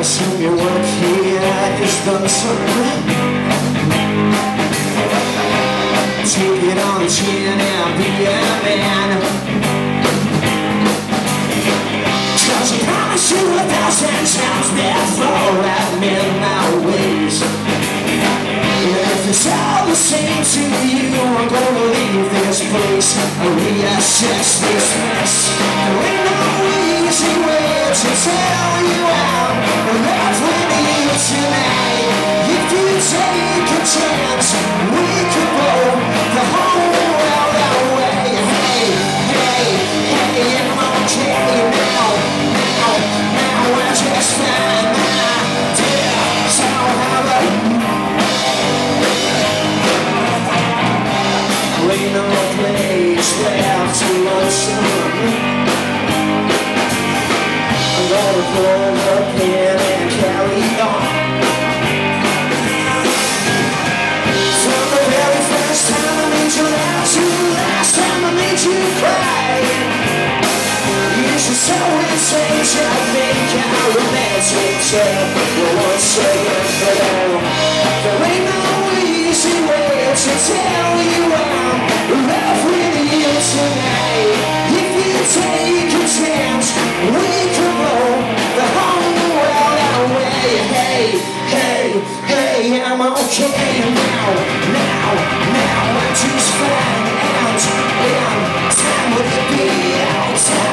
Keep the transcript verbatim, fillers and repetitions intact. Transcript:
assume your work here is done so well. Take it on the chin and be a man. Cause I promise you a thousand times before I admit my ways. If it's all the same to you, I'm gonna leave this place and reassess this mess. There ain't no easy way to tell you I'm in love with you tonight. If you take a chance, we could blow the whole world away. Hey, hey, hey, I'm okay now, now, now we're just fine now. Dear, so how about ain't no place left to lonesome. I'm gonna pull the pin and carry on. From the very first time I made you laugh to the last time I made you cry. You should so insane to think how romantic tale. But once second for there ain't no easy way to tell you I'm in love with you tonight. If you take a chance, we can blow the whole world away. Hey, hey, hey, I'm okay now, now, now I'm just fine. And in time would it be out?